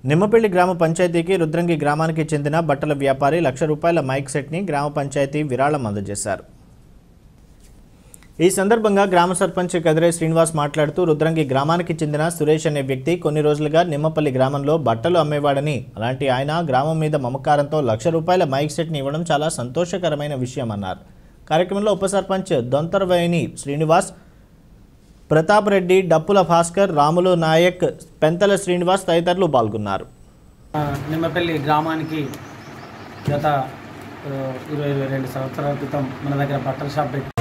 నిమ్మపల్లి గ్రామ పంచాయతీకి రుద్రంగి గ్రామానికి చెందిన బట్టల వ్యాపారి ₹1,00,000 మైక్ సెట్ని గ్రామ పంచాయతీ విరాళం అందజేశారు. ఈ సందర్భంగా గ్రామ సర్పంచ్ కదిరే శ్రీనివాస్ మాట్లాడుతూ రుద్రంగి గ్రామానికి చెందిన సురేష్ అనే వ్యక్తి కొన్ని రోజులుగా నిమ్మపల్లి గ్రామంలో బట్టలు అమ్మేవాడని, అలాంటి ఆయన గ్రామం మీద మమకారంతో ₹1,00,000 మైక్ సెట్ని ఇవ్వడం చాలా సంతోషకరమైన విషయమన్నారు. కార్యక్రమంలో ఉప సర్పంచ్ దొంతరవేణి శ్రీనివాస్, ప్రతాప్ రెడ్డి, డప్పుల భాస్కర్, రాములు నాయక్, పెంతల శ్రీనివాస్ తదితరులు పాల్గొన్నారు. నిమ్మపల్లి గ్రామానికి గత 22 సంవత్సరాల క్రితం మన దగ్గర బట్టల షాప్ పెట్టి